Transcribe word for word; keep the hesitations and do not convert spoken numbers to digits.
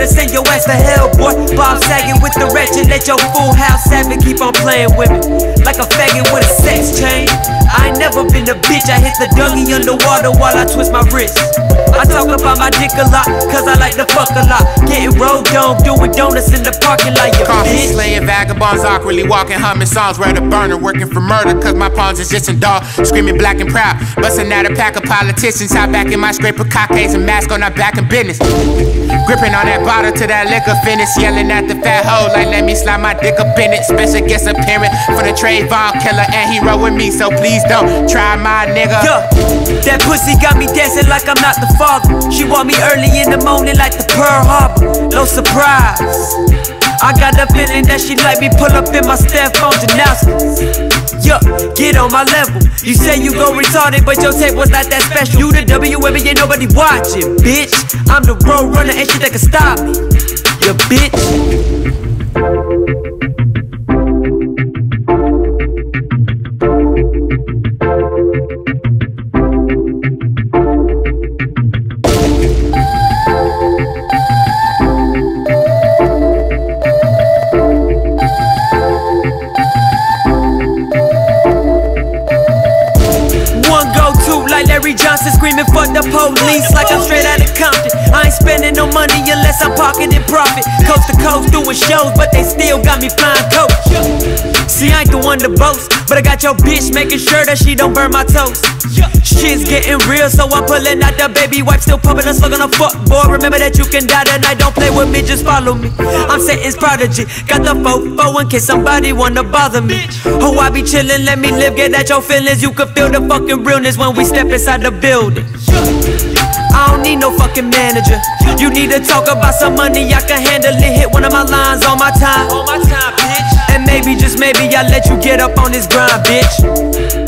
better send your ass to hell, boy. Bob sagging with the wretched, let your full house savage keep on playing with me like a faggot with a sex chain. I ain't never been a bitch, I hit the doggy underwater while I twist my wrist. I talk about my dick a lot, cause I like to fuck a lot. Getting road dome, doing donuts in the parking lot, you bitch. Slaying vagabonds, awkwardly walking, humming songs, read a burner, working for murder, cause my pawns is just a dog, screaming black and proud. Busting out a pack of politicians, hop back in my scraper, cockades and mask on our back in business. Gripping on that bottle till that liquor finish, yelling at the fat hoe like let me slide my dick up in it. Special guest appearance for the Trayvon killer, and he roll with me, so please don't try my nigga. Yeah, that pussy got me dancing like I'm not the father. She want me early in the morning like the Pearl Harbor. No surprise, I got the feeling that she like me. Pull up in my step on announcements. Yeah, get on my level. You say you go retarded, but your tape was not that special. You the W M E, ain't nobody watching, bitch. I'm the road runner, ain't shit that can stop me, you bitch. Johnson screaming fuck the police like I'm straight out of Compton. I ain't spending no money unless I'm pocketing profit. Coast to coast doing shows, but they still got me flying coach. See, I ain't the one to boast, but I got your bitch making sure that she don't burn my toast. Shit's getting real, so I'm pulling out the baby wipe, still pumping and slugging a fuck boy. Remember that you can die tonight, don't play with me, just follow me. I'm Satan's prodigy, got the fofo in case somebody wanna bother me. Oh, I be chillin', let me live, get at your feelings. You can feel the fucking realness when we step inside the building. I don't need no fucking manager. You need to talk about some money, I can handle it. Hit one of my lines on my time, on my time, bitch. And maybe, just maybe, I let you get up on this grind, bitch.